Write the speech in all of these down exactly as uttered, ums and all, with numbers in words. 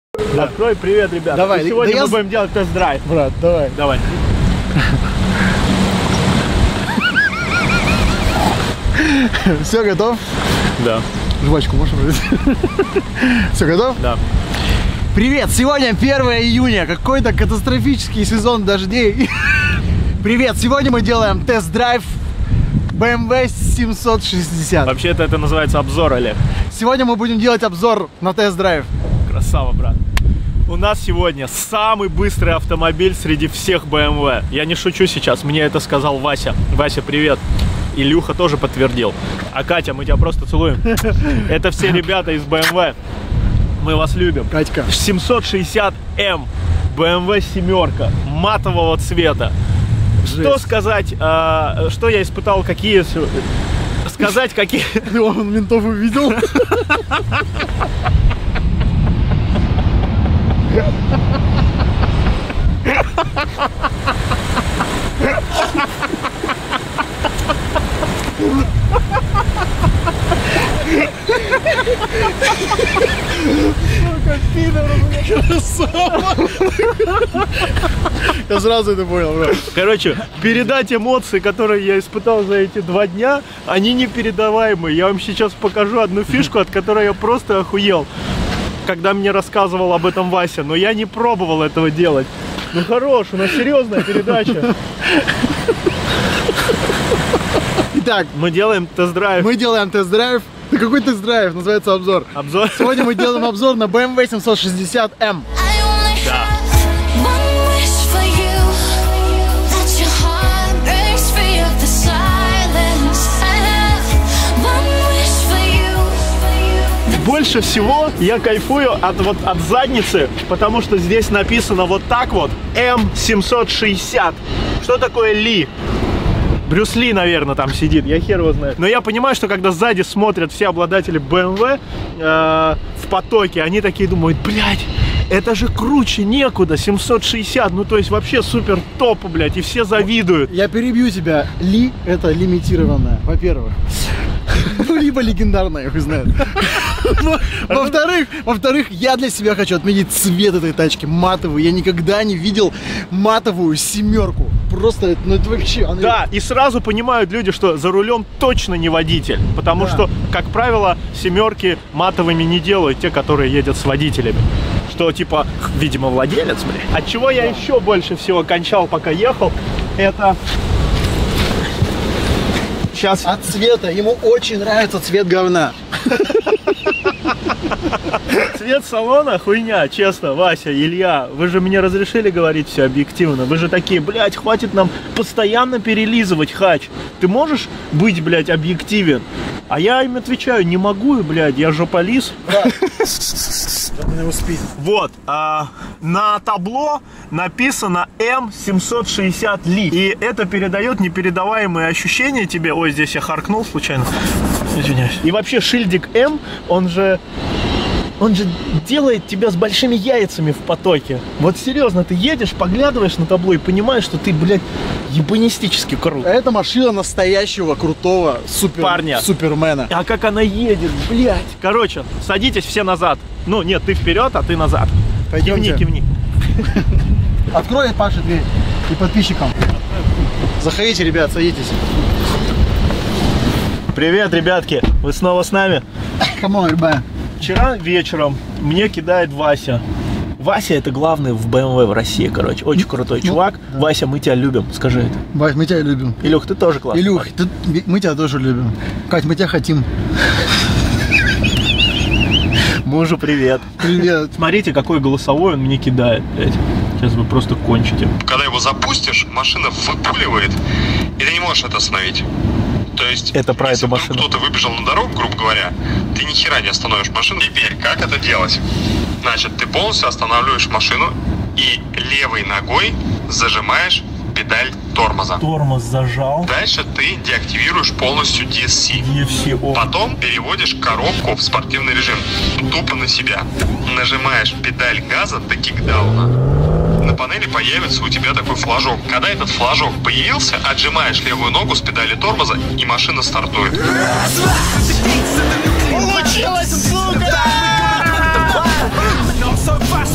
Да. Открой, привет, ребят. Давай. И сегодня да мы я... будем делать тест-драйв. Брат, давай. Давай. Все, готов? Да. Жвачку можешь брать? Все, готов? Да. Привет, сегодня первое июня, какой-то катастрофический сезон дождей. Привет, сегодня мы делаем тест-драйв бэ эм вэ семьсот шестьдесят. Вообще-то это называется обзор, Олег. Сегодня мы будем делать обзор на тест-драйв. Красава, брат. У нас сегодня самый быстрый автомобиль среди всех бэ эм вэ. Я не шучу сейчас, мне это сказал Вася. Вася, привет. Илюха тоже подтвердил. А Катя, мы тебя просто целуем. Это все ребята из бэ эм вэ. Мы вас любим. Катька. семьсот шестьдесят эм. бэ эм вэ семерка. Матового цвета. Жесть. Что сказать, а, что я испытал, какие... Сказать, какие... Он ментов увидел. Красава! Я сразу это понял, бро. Короче, передать эмоции, которые я испытал за эти два дня, они непередаваемые. Я вам сейчас покажу одну фишку, от которой я просто охуел, когда мне рассказывал об этом Вася, но я не пробовал этого делать. Ну хорош, у нас серьезная передача. Итак, мы делаем тест-драйв. Мы делаем тест-драйв. Да какой тест-драйв? Называется обзор. Обзор? Сегодня мы делаем обзор на бэ эм вэ семьсот шестьдесят эм. Да. Больше всего я кайфую от, вот, от задницы, потому что здесь написано вот так вот эм семьсот шестьдесят. Что такое Ли? Брюс Ли, наверное, там сидит, я хер его знаю. Но я понимаю, что когда сзади смотрят все обладатели бэ эм вэ э, в потоке, они такие думают, блядь, это же круче некуда, семьсот шестьдесят, ну то есть вообще супер топ, блядь, и все завидуют. Я перебью тебя. Ли — это лимитированная, во-первых. Ну, либо легендарная, хуй знает. Во-вторых, во-вторых, я для себя хочу отметить цвет этой тачки, матовый. Я никогда не видел матовую семерку. Просто, ну это вообще... Она... Да, и сразу понимают люди, что за рулем точно не водитель. Потому да. что, как правило, семерки матовыми не делают те, которые едят с водителями. Что, типа, видимо, владелец, блин. От чего я да. еще больше всего кончал, пока ехал, это... Сейчас. От цвета. Ему очень нравится цвет говна. Цвет салона хуйня, честно, Вася, Илья, вы же мне разрешили говорить все объективно. Вы же такие, блядь, хватит нам постоянно перелизывать, хач. Ты можешь быть, блядь, объективен? А я им отвечаю, не могу, блядь, я жополиз. Вот, а, на табло написано эм семьсот шестьдесят Ли. И это передает непередаваемые ощущения тебе. Ой, здесь я харкнул случайно. Извиняюсь. И вообще шильдик М, он же... Он же делает тебя с большими яйцами в потоке. Вот серьезно, ты едешь, поглядываешь на табло и понимаешь, что ты, блядь, ебанистически крут. Это машина настоящего крутого супер... парня. Супермена. А как она едет, блядь. Короче, садитесь все назад. Ну, нет, ты вперед, а ты назад. Пойдемте. Кивни, кивни. Открой, Паша, дверь. И подписчикам. Заходите, ребят, садитесь. Привет, ребятки. Вы снова с нами? Камон, ребят. Вчера вечером мне кидает Вася. Вася это главный в бэ эм вэ в России, короче. Очень крутой ну, чувак. Да. Вася, мы тебя любим, скажи это. Вась, мы тебя любим. Илюх, ты тоже классный. Илюх, ты, мы тебя тоже любим. Кать, мы тебя хотим. Мужу привет. Привет. Смотрите, какой голосовой он мне кидает, блядь. Сейчас вы просто кончите. Когда его запустишь, машина выпуливает, и ты не можешь это остановить. То есть, это про если эту машину. Кто-то выбежал на дорогу, грубо говоря, ты ни хера не остановишь машину. Теперь, как это делать? Значит, ты полностью останавливаешь машину и левой ногой зажимаешь педаль тормоза. Тормоз зажал. Дальше ты деактивируешь полностью ди эс си. ди эф си. Потом переводишь коробку в спортивный режим. Тупо на себя. Нажимаешь педаль газа до кикдауна. На панели появится у тебя такой флажок. Когда этот флажок появился, отжимаешь левую ногу с педали тормоза, и машина стартует. Получилось, сука!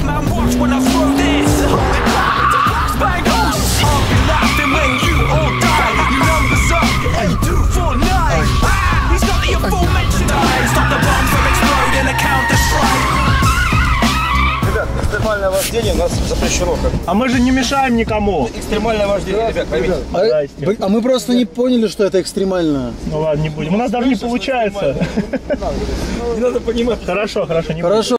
экстремальное вождение у нас запрещено. Как... А мы же не мешаем никому. Экстремальное вождение, ребят, поймите. А, блин, а мы просто не поняли, что это экстремально. Ну ладно, не будем. У нас даже не получается. Не надо понимать. Хорошо, хорошо, не будем. Хорошо.